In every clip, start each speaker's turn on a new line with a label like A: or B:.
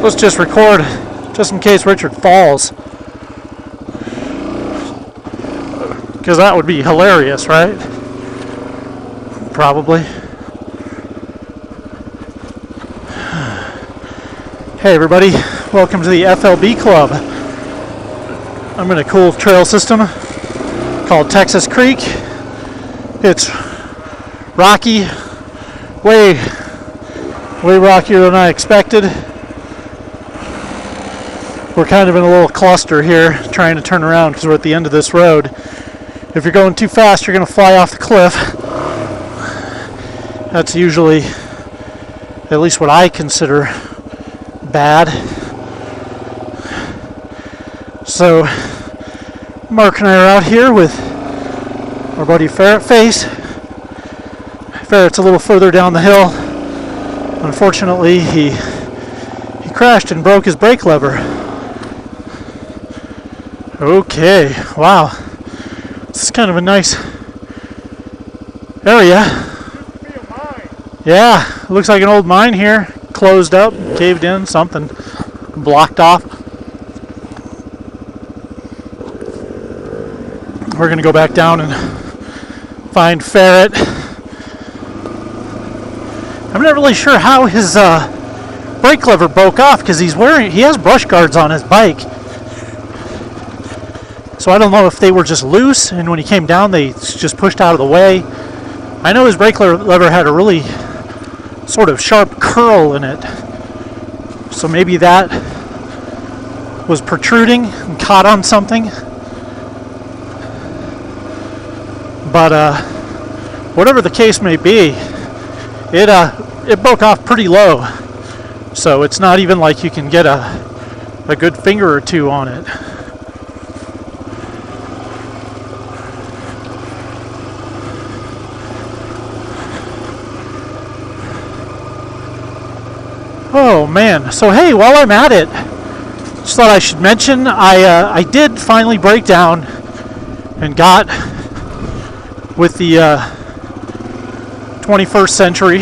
A: Let's just record, just in case Richard falls. Because that would be hilarious, right? Probably. Hey everybody, welcome to the FLB Club. I'm in a cool trail system called Texas Creek. It's rocky, way rockier than I expected. We're kind of in a little cluster here, trying to turn around because we're at the end of this road. If you're going too fast, you're going to fly off the cliff. That's usually, at least what I consider, bad. So, Mark and I are out here with our buddy Ferret Face. Ferret's a little further down the hill. Unfortunately, he crashed and broke his brake lever. Okay, wow. This is kind of a nice area. Yeah, it looks like an old mine here. Closed up, caved in, something blocked off. We're going to go back down and find Ferret. I'm not really sure how his brake lever broke off because he has brush guards on his bike. So I don't know if they were just loose and when he came down they just pushed out of the way. I know his brake lever had a really sort of sharp curl in it. So maybe that was protruding and caught on something. But whatever the case may be, it broke off pretty low. So it's not even like you can get a good finger or two on it. Oh man, so hey, while I'm at it, just thought I should mention I did finally break down and got with the 21st century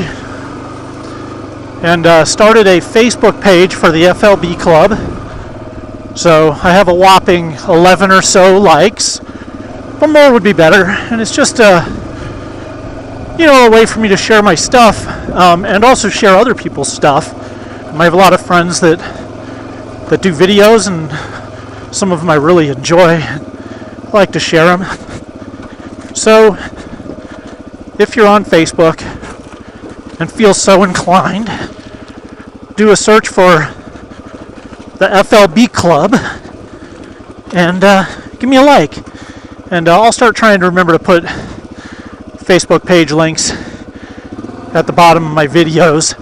A: and started a Facebook page for the FLB Club. So I have a whopping 11 or so likes, but more would be better. And it's just a way for me to share my stuff and also share other people's stuff. I have a lot of friends that do videos, and some of them I really enjoy. I like to share them. So, if you're on Facebook and feel so inclined, do a search for the FLB Club and give me a like. And I'll start trying to remember to put Facebook page links at the bottom of my videos.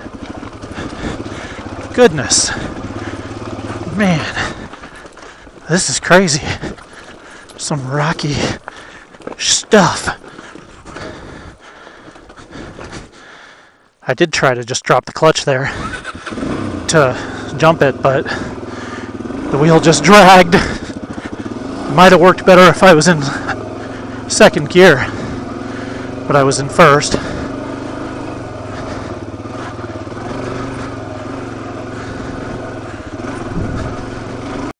A: Goodness, man, this is crazy. Some rocky stuff. I did try to just drop the clutch there to jump it, but the wheel just dragged. Might have worked better if I was in second gear, but I was in first.